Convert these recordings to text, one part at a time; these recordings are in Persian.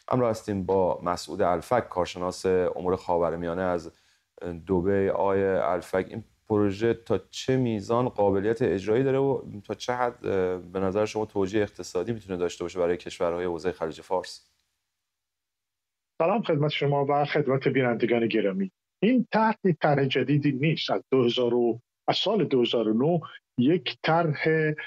همراه هستیم با مسعود الفک، کارشناس امور خاورمیانه از دبی. آقای الفک، این پروژه تا چه میزان قابلیت اجرایی داره و تا چه حد به نظر شما توجیه اقتصادی میتونه داشته باشه برای کشورهای حوزه خلیج فارس؟ سلام خدمت شما و خدمت بینندگان گرامی. این طرح جدیدی نیست. از سال 2009 یک طرح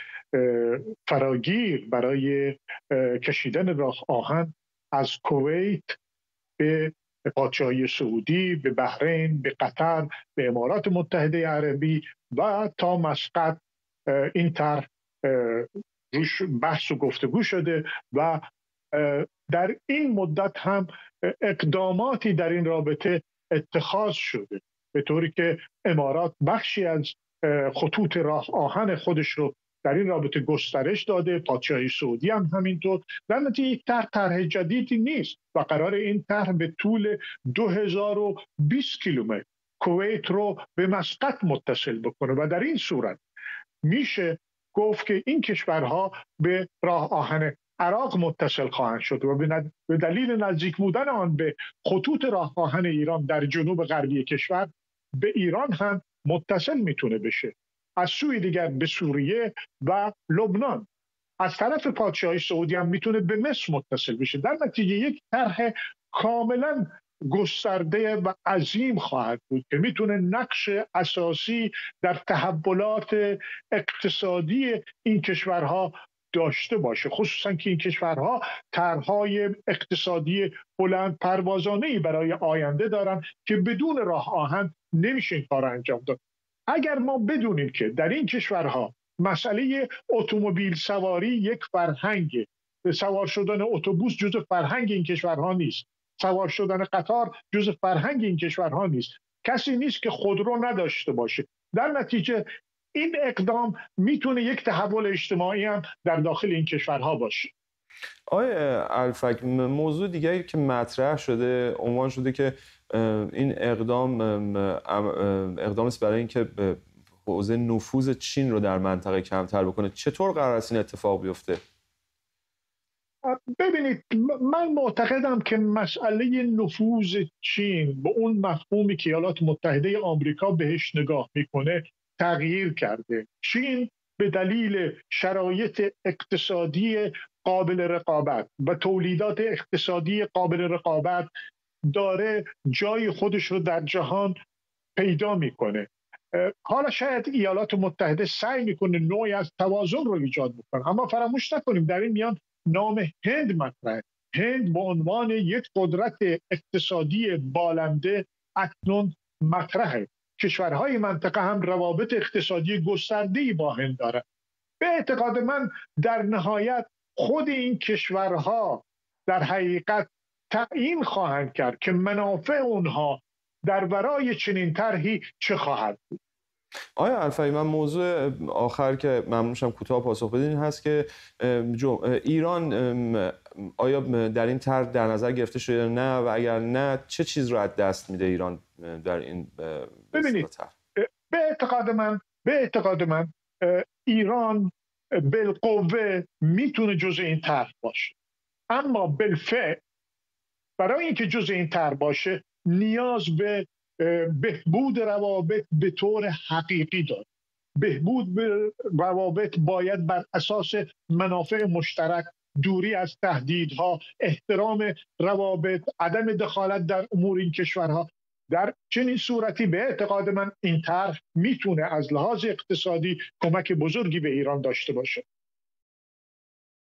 فراگیر برای کشیدن راه آهن از کویت به پادشاهی سعودی، به بحرین، به قطر، به امارات متحده عربی و تا مسقط این طرح روش بحث و گفتگو شده و در این مدت هم اقداماتی در این رابطه اتخاذ شده، به طوری که امارات بخشی از خطوط راه آهن خودش رو در این رابطه گسترش داده، پادشاهی سعودی هم همینطور. در نتیجه یک طرح جدیدی نیست و قرار این طرح به طول 2020 کیلومتر کویت رو به مسقط متصل بکنه و در این صورت میشه گفت که این کشورها به راه آهن عراق متصل خواهند شد و به دلیل نزدیک بودن آن به خطوط راه آهن ایران در جنوب غربی کشور به ایران هم متصل میتونه بشه. از سوی دیگر به سوریه و لبنان. از طرف پادشاهی سعودی هم میتونه به مصر متصل بشه. در نتیجه یک طرح کاملا گسترده و عظیم خواهد بود که میتونه نقش اساسی در تحولات اقتصادی این کشورها داشته باشه، خصوصا که این کشورها طرح‌های اقتصادی بلند پروازانه‌ای برای آینده دارن که بدون راه آهن نمیشه این کار انجام داد. اگر ما بدونیم که در این کشورها مسئله اتومبیل سواری یک فرهنگ، سوار شدن اتوبوس جزء فرهنگ این کشورها نیست، سوار شدن قطار جزء فرهنگ این کشورها نیست، کسی نیست که خودرو نداشته باشه. در نتیجه این اقدام میتونه یک تحول اجتماعی هم در داخل این کشورها باشه. آقای الفک، موضوع دیگری که مطرح شده، عنوان شده که این اقدام است برای اینکه حوزه نفوذ چین رو در منطقه کمتر بکنه. چطور قرار است این اتفاق بیفته؟ ببینید، من معتقدم که مسئله نفوذ چین به اون مفهومی که ایالات متحده آمریکا بهش نگاه میکنه تغییر کرده. چین به دلیل شرایط اقتصادی قابل رقابت و تولیدات اقتصادی قابل رقابت داره جای خودش رو در جهان پیدا میکنه. حالا شاید ایالات متحده سعی میکنه نوعی از توازن رو ایجاد بکنه، اما فراموش نکنیم در این میان نام هند مطرحه. هند به عنوان یک قدرت اقتصادی بالنده اکنون مطرحه. کشورهای منطقه هم روابط اقتصادی گسترده‌ای با هند دارند. به اعتقاد من در نهایت خود این کشورها در حقیقت تعیین خواهند کرد که منافع اونها در ورای چنین طرحی چه خواهد بود. آیا الفی، من موضوع آخر که ممنون شم کوتاه پاسخ بدین هست که ایران آیا در این طرح در نظر گرفته شده یا نه، و اگر نه چه چیز رو از دست میده ایران در این ببینید، به اعتقاد من ایران بالقوه میتونه جزء این طرح باشه، اما بالفعل برای اینکه جزء این طرح باشه نیاز به بهبود روابط به طور حقیقی داره. بهبود روابط باید بر اساس منافع مشترک، دوری از تهدیدها، احترام روابط، عدم دخالت در امور این کشورها. در چنین صورتی به اعتقاد من این طرح میتونه از لحاظ اقتصادی کمک بزرگی به ایران داشته باشه.